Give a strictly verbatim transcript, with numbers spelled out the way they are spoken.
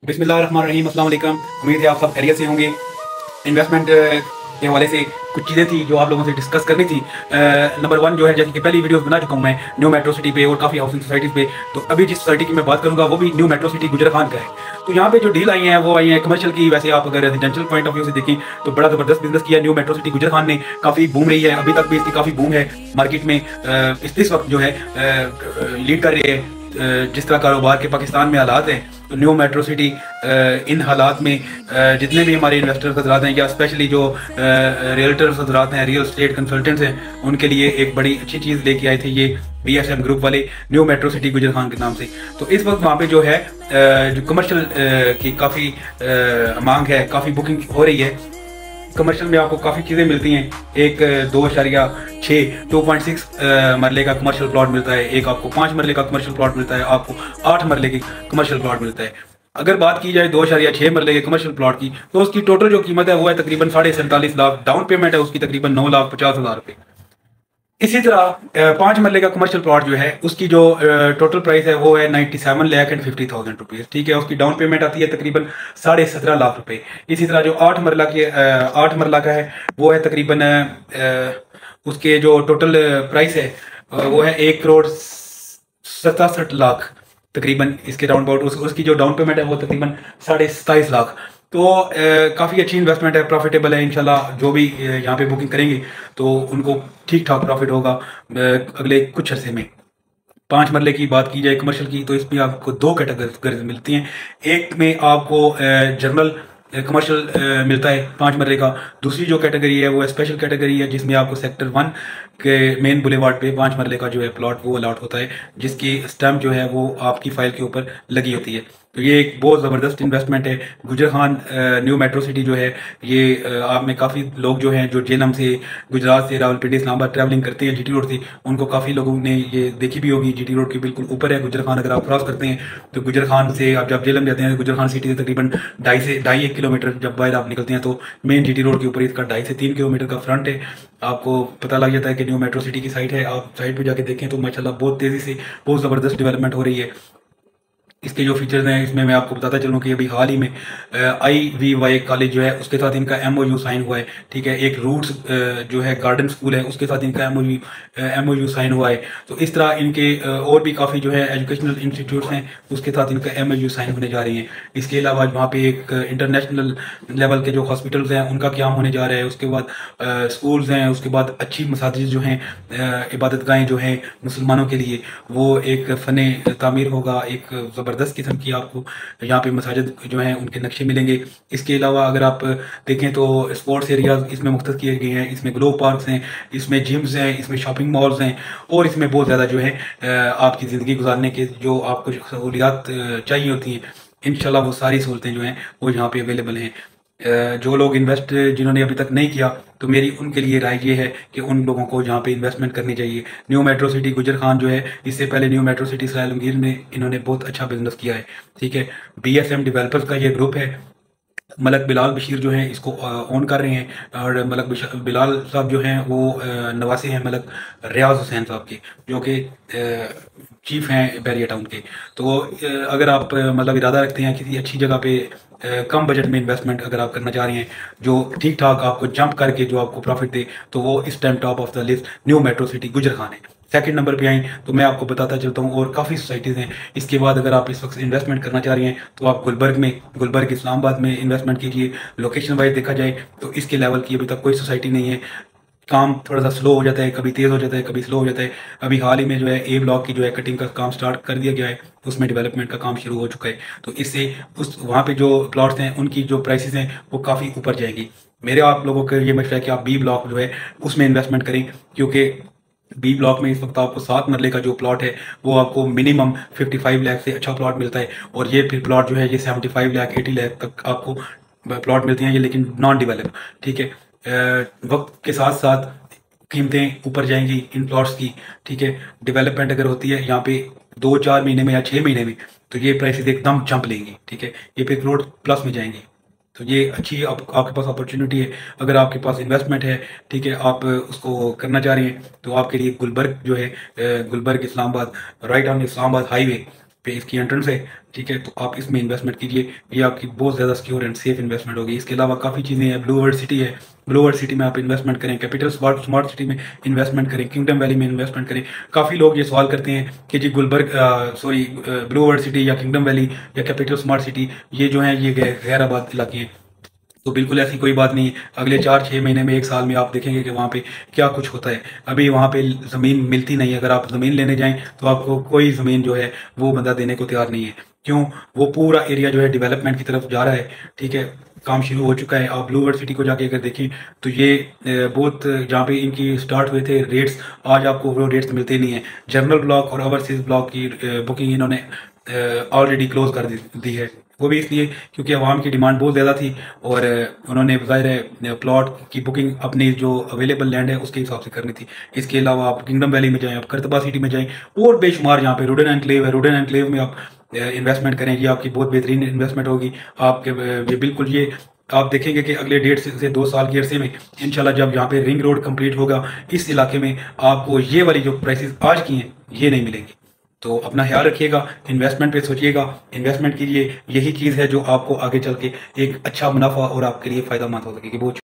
बिस्मिल्लाहिर्रहमानिर्रहीम, अस्सलाम वालेकुम। उम्मीद है आप सब खैरियत से होंगे। इन्वेस्टमेंट के हवाले से कुछ चीज़ें थी जो आप लोगों से डिस्कस करनी थी। नंबर वन जो है, जैसे कि पहली वीडियोस बना चुका हूँ मैं न्यू मेट्रो सिटी पे और काफ़ी हाउसिंग सोसाइटीज़ पे। तो अभी जिस सोसाइटी की मैं बात करूँगा वो भी new metro city Gujar Khan का है। तो यहाँ पे जो डील आई हैं वो आई हैं कमर्शियल की। वैसे आप अगर रेजिडेंशियल पॉइंट ऑफ व्यू से देखें तो बड़ा ज़बरदस्त बिजनेस किया new metro city Gujar Khan ने। काफ़ी बूम रही है, अभी तक भी इसकी काफ़ी बूम है मार्केट में। इस इस वक्त जो है लीड कर रही है। जिस तरह कारोबार के पाकिस्तान में हालात हैं, तो न्यू मेट्रो सिटी इन हालात में जितने भी हमारे इन्वेस्टर्स हजरात हैं या स्पेशली जो रियल्टर्स हजरात हैं, रियल स्टेट कंसल्टेंट्स हैं, उनके लिए एक बड़ी अच्छी चीज़ लेके आए थे ये बी एस एम ग्रुप वाले new metro city Gujar Khan के नाम से। तो इस वक्त वहाँ पे जो है जो कमर्शियल की काफ़ी मांग है, काफ़ी बुकिंग हो रही है। कमर्शियल में आपको काफ़ी चीज़ें मिलती हैं। एक दो अशारिया छः टू पॉइंट सिक्स मरले का कमर्शियल प्लॉट मिलता है, एक आपको पाँच मरले का कमर्शियल प्लॉट मिलता है, आपको आठ मरले की कमर्शियल प्लॉट मिलता है। अगर बात की जाए दो अशारिया छः मरले के कमर्शियल प्लॉट की, तो उसकी टोटल जो कीमत है वो है तकरीबन साढ़े सैंतालीस लाख। डाउन पेमेंट है उसकी तकरीबन नौ लाख पचास हज़ार रुपये। इसी तरह पाँच मरले का कमर्शियल प्लॉट जो है उसकी जो टोटल प्राइस है वो है ninety seven lakh and fifty thousand rupees. ठीक है, उसकी डाउन पेमेंट आती है तकरीबन साढ़े सत्रह लाख रुपए। इसी तरह जो आठ मरला की आठ मरला का है वो है तकरीबन उसके जो टोटल प्राइस है वो है एक करोड़ सतासठ लाख तकरीबन। इसके राउंड अबाउट उस, उसकी जो डाउन पेमेंट है वो तकरीबन साढ़े सताईस लाख। तो काफ़ी अच्छी इन्वेस्टमेंट है, प्रॉफिटेबल है। इंशाल्लाह जो भी यहाँ पे बुकिंग करेंगे तो उनको ठीक ठाक प्रॉफिट होगा अगले कुछ अरसे में। पाँच मरले की बात की जाए कमर्शियल की, तो इसमें आपको दो कैटेगरीज मिलती हैं। एक में आपको जनरल कमर्शियल मिलता है पाँच मरले का। दूसरी जो कैटेगरी है वो स्पेशल कैटेगरी है, जिसमें आपको सेक्टर वन के मेन बुलेवार्ड पे पाँच मरले का जो है प्लॉट वो अलॉट होता है, जिसकी स्टैम्प जो है वो आपकी फाइल के ऊपर लगी होती है। तो ये एक बहुत ज़बरदस्त इन्वेस्टमेंट है। गुजर खान न्यू मेट्रो सिटी जो है ये आप में काफ़ी लोग जो हैं जो जेलम से, गुजरात से, रावलपिंडी, इस्लामाबाद ट्रैवलिंग करते हैं जीटी रोड से, उनको काफ़ी लोगों ने ये देखी भी होगी। जीटी रोड के बिल्कुल ऊपर है गुजर खान। अगर आप क्रॉस करते हैं तो गुजर खान से आप जब जेलम जाते हैं, गुजर खान सिटी से तकरीबन ढाई से ढाई एक किलोमीटर जब बाहर आप निकलते हैं तो मेन जीटी रोड के ऊपर इसका ढाई से तीन किलोमीटर का फ्रंट है। आपको पता लग जाता है कि न्यू मेट्रो सिटी की साइट है। आप साइट पे जाके देखें तो माशाल्लाह बहुत तेज़ी से बहुत ज़बरदस्त डेवलपमेंट हो रही है। इसके जो फीचर्स हैं इसमें मैं आपको बताता चलूँ कि अभी हाल ही में आई वी वाई कॉलेज जो है उसके साथ इनका एम ओ यू साइन हुआ है। ठीक है, एक रूट्स जो है गार्डन स्कूल है उसके साथ इनका M O U M O U sign हुआ है। तो इस तरह इनके और भी काफ़ी जो है एजुकेशनल इंस्टीट्यूट्स हैं उसके साथ इनका एम ओ यू साइन होने जा रही हैं। इसके अलावा वहाँ पे एक इंटरनेशनल लेवल के जो हॉस्पिटल्स हैं उनका क्याम होने जा रहा है। उसके बाद स्कूल्स हैं, उसके बाद अच्छी मसाजिद जो हैं, इबादत गाहें जो हैं मुसलमानों के लिए, वो एक फ़न तामीर होगा। एक ज़बरदस्त किस्म की आपको यहाँ पे मसाजिद जो हैं उनके नक्शे मिलेंगे। इसके अलावा अगर आप देखें तो स्पोर्ट्स एरियाज इसमें मुख्तस किए गए हैं। इसमें ग्लो पार्क्स हैं, इसमें जिम्स हैं, इसमें शॉपिंग मॉल्स हैं और इसमें बहुत ज़्यादा जो है आपकी ज़िंदगी गुजारने के जो आपको सहूलियात चाहिए होती हैं, इंशाल्लाह वो सारी सहूलतें जो हैं वो यहाँ पे अवेलेबल हैं। जो लोग इन्वेस्ट जिन्होंने अभी तक नहीं किया तो मेरी उनके लिए राय ये है कि उन लोगों को जहाँ पे इन्वेस्टमेंट करनी चाहिए। New metro city Gujar Khan जो है, इससे पहले न्यू मेट्रो सिटी सरायलमगीर में इन्होंने बहुत अच्छा बिजनेस किया है। ठीक है, बी एस एम डेवलपर्स का ये ग्रुप है। मलक बिलाल बशीर जो हैं इसको ओन कर रहे हैं और मलक बिलाल साहब जो हैं वो नवासे हैं मलक रियाज हुसैन साहब के, जो कि चीफ हैं बैरिया टाउन के। तो अगर आप मतलब इरादा रखते हैं किसी अच्छी जगह पे कम बजट में इन्वेस्टमेंट अगर आप करना चाह रहे हैं जो ठीक ठाक आपको जंप करके जो आपको प्रॉफिट दे, तो वो इस time top of the list new metro city Gujar Khan है। सेकंड नंबर पे आई तो मैं आपको बताता चलता हूँ और काफ़ी सोसाइटीज़ हैं। इसके बाद अगर आप इस वक्त इन्वेस्टमेंट करना चाह रही हैं तो आप गुलबर्ग में, गुलबर्ग इस्लामाबाद में इन्वेस्टमेंट कीजिए। लोकेशन वाइज देखा जाए तो इसके लेवल की अभी तक कोई सोसाइटी नहीं है। काम थोड़ा सा स्लो हो जाता है, कभी तेज़ हो जाता है, कभी स्लो हो जाता है। अभी हाल ही में जो है ए ब्लॉक की जो है कटिंग का काम स्टार्ट कर दिया गया है, उसमें डेवलपमेंट का काम शुरू हो चुका है। तो इससे उस वहाँ पे जो प्लॉट्स हैं उनकी जो प्राइसेस हैं वो काफ़ी ऊपर जाएगी। मेरे आप लोगों का ये मशवरा है कि आप बी ब्लॉक जो है उसमें इन्वेस्टमेंट करें, क्योंकि बी ब्लॉक में इस वक्त आपको सात मरले का जो प्लॉट है वो आपको मिनिमम पचपन लाख से अच्छा प्लॉट मिलता है। और ये फिर प्लॉट जो है ये पचहत्तर लाख अस्सी लाख तक आपको प्लॉट मिलती हैं, ये लेकिन नॉन डिवेलप। ठीक है, वक्त के साथ साथ कीमतें ऊपर जाएंगी इन प्लॉट्स की। ठीक है, डेवलपमेंट अगर होती है यहाँ पे दो चार महीने में या छः महीने में तो ये प्राइसेस एकदम जंप लेंगी। ठीक है, ये फिर करोड़ प्लस में जाएंगी। तो ये अच्छी आप, आपके पास अपॉर्चुनिटी है अगर आपके पास इन्वेस्टमेंट है। ठीक है, आप उसको करना चाह रही हैं तो आपके लिए गुलबर्ग जो है, Gulberg Islamabad right on Islamabad highway, पे इसकी एंट्रेंस है, ठीक है। तो आप इसमें इन्वेस्टमेंट कीजिए, ये आपकी बहुत ज़्यादा सिक्योर एंड सेफ इन्वेस्टमेंट होगी। इसके अलावा काफ़ी चीज़ें हैं, ब्लू वर्ल्ड सिटी है, ब्लू वर्ल्ड सिटी में आप इन्वेस्टमेंट करें, कैपिटल स्मार्ट स्मार्ट सिटी में इन्वेस्टमेंट करें, किंगडम वैली में इन्वेस्टमेंट करें। काफ़ी लोग ये सवाल करते हैं कि जी Gulberg sorry blue world city या किंगडम वैली या कैपिटल स्मार्ट सिटी ये जो है ये गैर आबाद इलाके हैं। तो बिल्कुल ऐसी कोई बात नहीं। अगले चार छः महीने में, एक साल में आप देखेंगे कि वहाँ पे क्या कुछ होता है। अभी वहाँ पे ज़मीन मिलती नहीं है, अगर आप ज़मीन लेने जाएं तो आपको कोई ज़मीन जो है वो बंदा देने को तैयार नहीं है। क्यों? वो पूरा एरिया जो है डेवलपमेंट की तरफ जा रहा है, ठीक है, काम शुरू हो चुका है। आप ब्लू वर्ल्ड सिटी को जाके अगर देखें तो ये बहुत जहाँ पे इनकी स्टार्ट हुए थे रेट्स, आज आपको वो रेट्स मिलते नहीं है। जनरल ब्लॉक और ओवरसीज ब्लॉक की बुकिंग इन्होंने ऑलरेडी क्लोज कर दी, दी है। वो भी इसलिए क्योंकि आवाम की डिमांड बहुत ज़्यादा थी और उन्होंने ज़ाहिर है प्लॉट की बुकिंग अपनी जो अवेलेबल लैंड है उसके हिसाब से करनी थी। इसके अलावा आप किंगडम वैली में जाएं, आप करतबा सिटी में जाएं और बेशुमार यहाँ पे रुडन एनक्लेव है, रुडन एनक्लेव में आप इन्वेस्टमेंट करें, ये आपकी बहुत बेहतरीन इन्वेस्टमेंट होगी। आपके बिल्कुल ये आप देखेंगे कि अगले डेढ़ से दो साल के अरसे में इंशाल्लाह जब यहाँ पे रिंग रोड कंप्लीट होगा इस इलाके में आपको ये वाली जो प्राइसेस आज की हैं ये नहीं मिलेंगी। तो अपना ख्याल रखिएगा, इन्वेस्टमेंट पे सोचिएगा, इन्वेस्टमेंट कीजिए। यही चीज़ है जो आपको आगे चल के एक अच्छा मुनाफा और आपके लिए फ़ायदा मंद हो सकेगी। बहुत